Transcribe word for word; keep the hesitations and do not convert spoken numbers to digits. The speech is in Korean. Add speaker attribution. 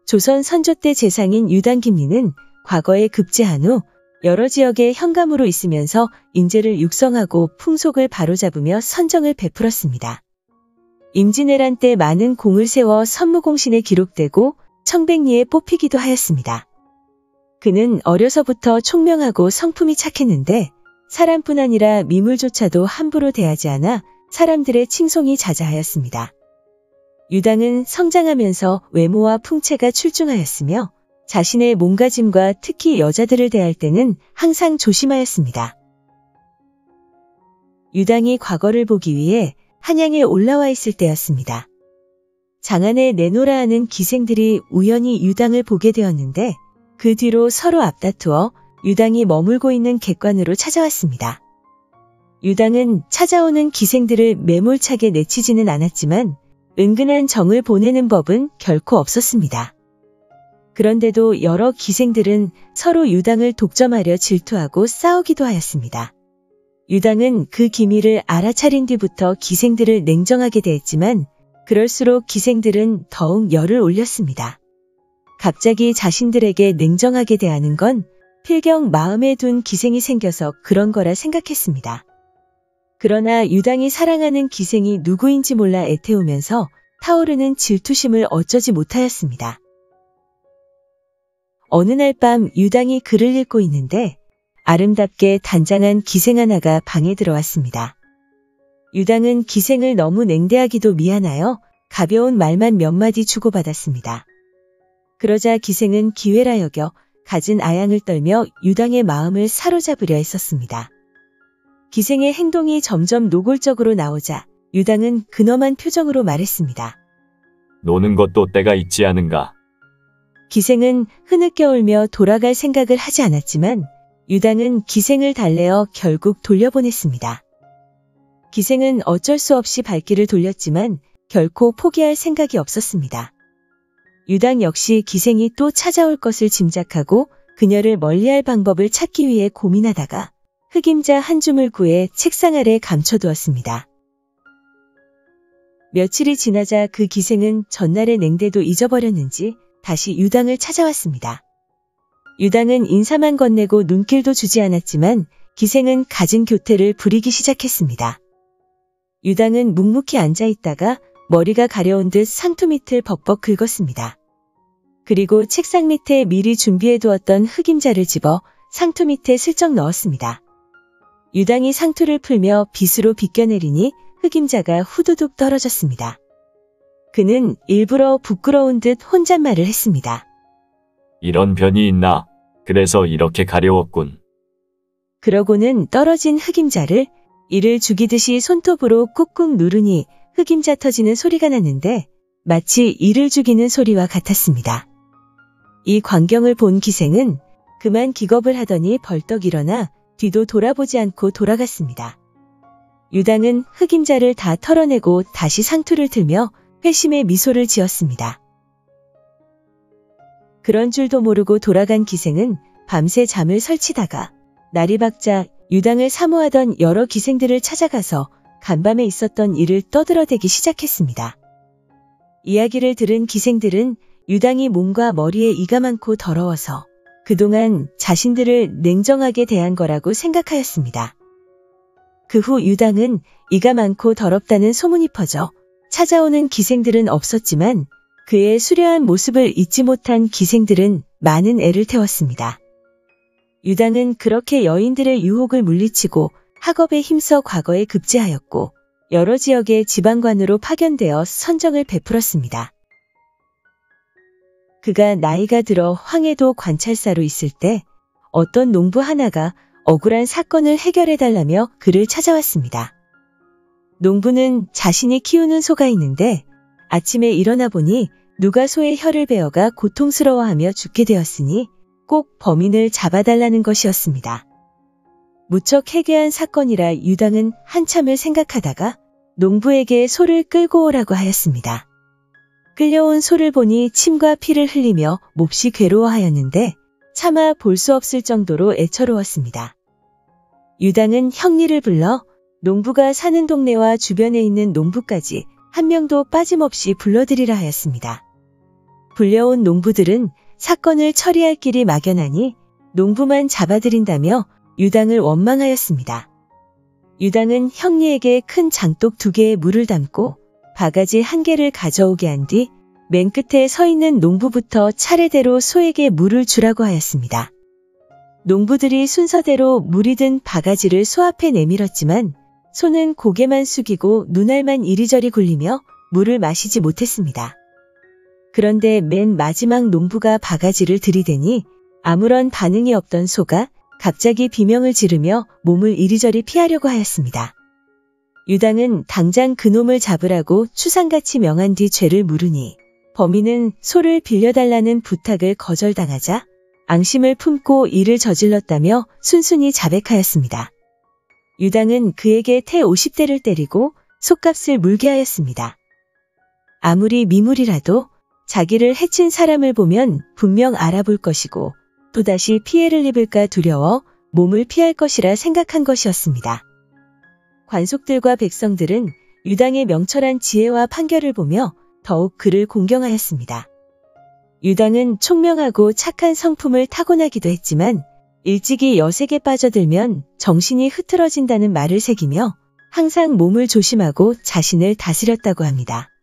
Speaker 1: 조선 선조 때 재상인 유당김리는 과거에 급제한 후 여러 지역에 현감으로 있으면서 인재를 육성하고 풍속을 바로잡으며 선정을 베풀었습니다. 임진왜란 때 많은 공을 세워 선무공신에 기록되고 청백리에 뽑히기도 하였습니다. 그는 어려서부터 총명하고 성품이 착했는데 사람뿐 아니라 미물조차도 함부로 대하지 않아 사람들의 칭송이 자자하였습니다. 유당은 성장하면서 외모와 풍채가 출중하였으며 자신의 몸가짐과 특히 여자들을 대할 때는 항상 조심하였습니다. 유당이 과거를 보기 위해 한양에 올라와 있을 때였습니다. 장안에 내노라 하는 기생들이 우연히 유당을 보게 되었는데 그 뒤로 서로 앞다투어 유당이 머물고 있는 객관으로 찾아왔습니다. 유당은 찾아오는 기생들을 매몰차게 내치지는 않았지만 은근한 정을 보내는 법은 결코 없었습니다. 그런데도 여러 기생들은 서로 유당을 독점하려 질투하고 싸우기도 하였습니다. 유당은 그 기미를 알아차린 뒤부터 기생들을 냉정하게 대했지만 그럴수록 기생들은 더욱 열을 올렸습니다. 갑자기 자신들에게 냉정하게 대하는 건 필경 마음에 둔 기생이 생겨서 그런 거라 생각했습니다. 그러나 유당이 사랑하는 기생이 누구인지 몰라 애태우면서 타오르는 질투심을 어쩌지 못하였습니다. 어느 날 밤 유당이 글을 읽고 있는데 아름답게 단장한 기생 하나가 방에 들어왔습니다. 유당은 기생을 너무 냉대하기도 미안하여 가벼운 말만 몇 마디 주고받았습니다. 그러자 기생은 기회라 여겨 갖은 아양을 떨며 유당의 마음을 사로잡으려 했었습니다. 기생의 행동이 점점 노골적으로 나오자 유당은 근엄한 표정으로 말했습니다.
Speaker 2: 노는 것도 때가 있지 않은가?
Speaker 1: 기생은 흐느껴 울며 돌아갈 생각을 하지 않았지만 유당은 기생을 달래어 결국 돌려보냈습니다. 기생은 어쩔 수 없이 발길을 돌렸지만 결코 포기할 생각이 없었습니다. 유당 역시 기생이 또 찾아올 것을 짐작하고 그녀를 멀리할 방법을 찾기 위해 고민하다가 흑임자 한 줌을 구해 책상 아래 감춰두었습니다. 며칠이 지나자 그 기생은 전날의 냉대도 잊어버렸는지 다시 유당을 찾아왔습니다. 유당은 인사만 건네고 눈길도 주지 않았지만 기생은 갖은 교태를 부리기 시작했습니다. 유당은 묵묵히 앉아있다가 머리가 가려운 듯 상투 밑을 벅벅 긁었습니다. 그리고 책상 밑에 미리 준비해두었던 흑임자를 집어 상투 밑에 슬쩍 넣었습니다. 유당이 상투를 풀며 빗으로 비껴내리니 흑임자가 후두둑 떨어졌습니다. 그는 일부러 부끄러운 듯 혼잣말을 했습니다.
Speaker 2: 이런 변이 있나? 그래서 이렇게 가려웠군.
Speaker 1: 그러고는 떨어진 흑임자를 이를 죽이듯이 손톱으로 꾹꾹 누르니 흑임자 터지는 소리가 났는데 마치 이를 죽이는 소리와 같았습니다. 이 광경을 본 기생은 그만 기겁을 하더니 벌떡 일어나 뒤도 돌아보지 않고 돌아갔습니다. 유당은 흑임자를 다 털어내고 다시 상투를 들며 회심의 미소를 지었습니다. 그런 줄도 모르고 돌아간 기생은 밤새 잠을 설치다가 날이 밝자 유당을 사모하던 여러 기생들을 찾아가서 간밤에 있었던 일을 떠들어대기 시작했습니다. 이야기를 들은 기생들은 유당이 몸과 머리에 이가 많고 더러워서 그동안 자신들을 냉정하게 대한 거라고 생각하였습니다. 그 후 유당은 이가 많고 더럽다는 소문이 퍼져 찾아오는 기생들은 없었지만 그의 수려한 모습을 잊지 못한 기생들은 많은 애를 태웠습니다. 유당은 그렇게 여인들의 유혹을 물리치고 학업에 힘써 과거에 급제하였고 여러 지역의 지방관으로 파견되어 선정을 베풀었습니다. 그가 나이가 들어 황해도 관찰사로 있을 때 어떤 농부 하나가 억울한 사건을 해결해달라며 그를 찾아왔습니다. 농부는 자신이 키우는 소가 있는데 아침에 일어나 보니 누가 소의 혀를 베어가 고통스러워하며 죽게 되었으니 꼭 범인을 잡아달라는 것이었습니다. 무척 해괴한 사건이라 유당은 한참을 생각하다가 농부에게 소를 끌고 오라고 하였습니다. 끌려온 소를 보니 침과 피를 흘리며 몹시 괴로워하였는데 차마 볼 수 없을 정도로 애처로웠습니다. 유당은 형리를 불러 농부가 사는 동네와 주변에 있는 농부까지 한 명도 빠짐없이 불러들이라 하였습니다. 불려온 농부들은 사건을 처리할 길이 막연하니 농부만 잡아들인다며 유당을 원망하였습니다. 유당은 형리에게 큰 장독 두 개에 물을 담고 바가지 한 개를 가져오게 한 뒤 맨 끝에 서 있는 농부부터 차례대로 소에게 물을 주라고 하였습니다. 농부들이 순서대로 물이 든 바가지를 소 앞에 내밀었지만 소는 고개만 숙이고 눈알만 이리저리 굴리며 물을 마시지 못했습니다. 그런데 맨 마지막 농부가 바가지를 들이대니 아무런 반응이 없던 소가 갑자기 비명을 지르며 몸을 이리저리 피하려고 하였습니다. 유당은 당장 그놈을 잡으라고 추상같이 명한 뒤 죄를 물으니 범인은 소를 빌려달라는 부탁을 거절당하자 앙심을 품고 이를 저질렀다며 순순히 자백하였습니다. 유당은 그에게 태 오십 대를 때리고 솥값을 물게 하였습니다. 아무리 미물이라도 자기를 해친 사람을 보면 분명 알아볼 것이고 또다시 피해를 입을까 두려워 몸을 피할 것이라 생각한 것이었습니다. 관속들과 백성들은 유당의 명철한 지혜와 판결을 보며 더욱 그를 공경하였습니다. 유당은 총명하고 착한 성품을 타고나기도 했지만 일찍이 여색에 빠져들면 정신이 흐트러진다는 말을 새기며 항상 몸을 조심하고 자신을 다스렸다고 합니다.